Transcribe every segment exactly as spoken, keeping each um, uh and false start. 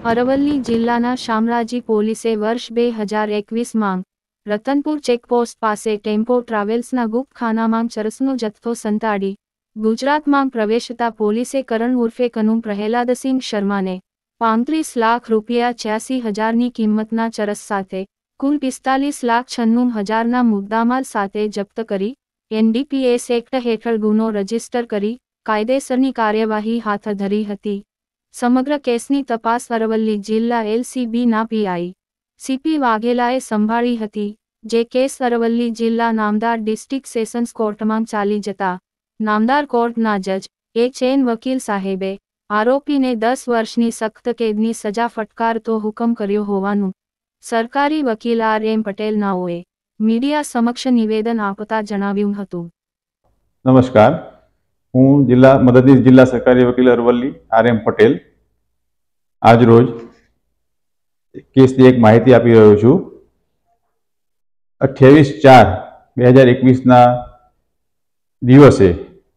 અરવલ્લી જિલ્લાના શામળાજી પોલીસે વર્ષ બે હજાર એકવીસમાં રતનપુર ચેકપોસ્ટ પાસે ટેમ્પો ટ્રાવેલ્સના ગુપ્તખાનામાં ચરસનો જથ્થો સંતાડી ગુજરાતમાં પ્રવેશતા પોલીસે કરણ ઉર્ફે કનુ પ્રહલાદસિંહ શર્માને પાંત્રીસ લાખ રૂપિયા છ્યાસી હજારની કિંમતના ચરસ સાથે કુલ પિસ્તાલીસ લાખ છન્નું હજારના મુદ્દામાલ સાથે જપ્ત કરી એનડીપીએસ એક્ટ હેઠળ ગુનો રજીસ્ટર કરી કાયદેસરની કાર્યવાહી હાથ ધરી હતી। સમગ્ર કેસની તપાસ અરવલ્લી જિલ્લા એલસીબીના પીઆઈ સીપી વાઘેલાએ સંભાળી હતી, જે કેસ અરવલ્લી જિલ્લા નામદાર ડિસ્ટ્રિક્ટ સેશન્સ કોર્ટમાં ચાલી જતા નામદાર કોર્ટના જજ એચ એન વકીલ સાહેબે આરોપીને દસ વર્ષની સખ્ત કેદની સજા ફટકારતો હુકમ કર્યો હોવાનું સરકારી વકીલ આર એમ પટેલ નાઓએ મીડિયા સમક્ષ નિવેદન આપતા જણાવ્યું હતું। નમસ્કાર, હું જિલ્લા મદદનીશ જિલ્લા સરકારી વકીલ અરવલ્લી આર એમ પટેલ આજ રોજ કેસની એક માહિતી આપી રહ્યો છું। અઠ્યાવીસ ચાર બે હજાર એકવીસના દિવસે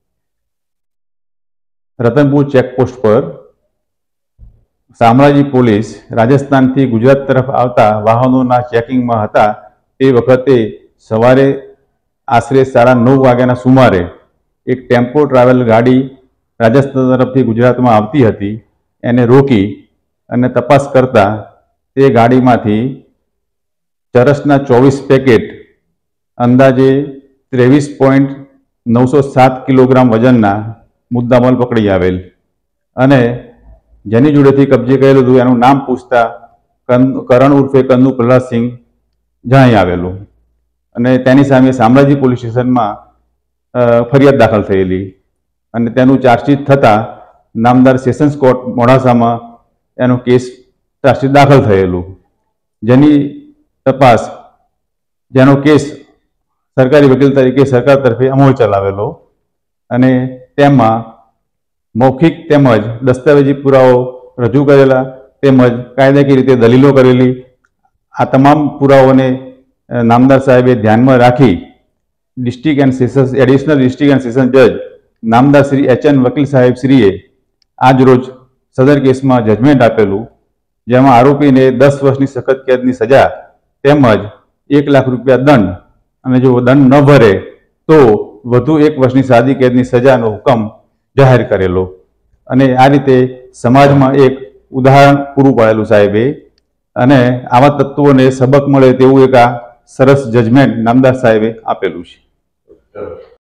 રતનપુર ચેકપોસ્ટ પર શામળાજી પોલીસ રાજસ્થાનથી ગુજરાત તરફ આવતા વાહનોના ચેકિંગમાં હતા। તે વખતે સવારે આશરે સાડા નવ વાગ્યાના સુમારે એક ટેમ્પો ટ્રાવેલ ગાડી રાજસ્થાન તરફથી ગુજરાતમાં આવતી હતી, એને રોકી અને તપાસ કરતા તે ગાડીમાંથી ચરસના ચોવીસ પેકેટ અંદાજે ત્રેવીસ પોઈન્ટ નવસો સાત કિલોગ્રામ વજનના મુદ્દામાલ પકડી આવેલ અને જેની જોડેથી કબજે કરેલું હતું એનું નામ પૂછતા કરણ ઉર્ફે કનુ પ્રહલાદસિંહ જણાઈ આવેલું અને તેની સામે શામળાજી પોલીસ સ્ટેશનમાં ફરિયાદ દાખલ થયેલી અને તેનું ચાર્જશીટ થતાં નામદાર સેશન્સ કોર્ટ મોડાસામાં એનો કેસ ચાર્જશીટ દાખલ થયેલું, જેની તપાસ જેનો કેસ સરકારી વકીલ તરીકે સરકાર તરફે અમલ ચલાવેલો અને તેમાં મૌખિક તેમજ દસ્તાવેજી પુરાવો રજૂ કરેલા તેમજ કાયદાકીય રીતે દલીલો કરેલી। આ તમામ પુરાવાઓને નામદાર સાહેબે ધ્યાનમાં રાખી district and sessions additional district and sessions જજ નામદાર શ્રી એચ એન વકીલ સાહેબ શ્રીએ આજ રોજ સદર કેસમાં જજમેન્ટ આપેલું, જેમાં આરોપીને દસ વર્ષની સખત કેદની સજા તેમજ એક લાખ રૂપિયા દંડ અને જો દંડ ન ભરે તો વધુ એક વર્ષની સાદી કેદની સજાનો હુકમ જાહેર કરેલો અને આ રીતે સમાજમાં એક ઉદાહરણ પૂરું પાડેલું સાહેબે અને આવા તત્વોને સબક મળે તેવું એક આ સરસ જજમેન્ટ નામદાર સાહેબે આપેલું છે।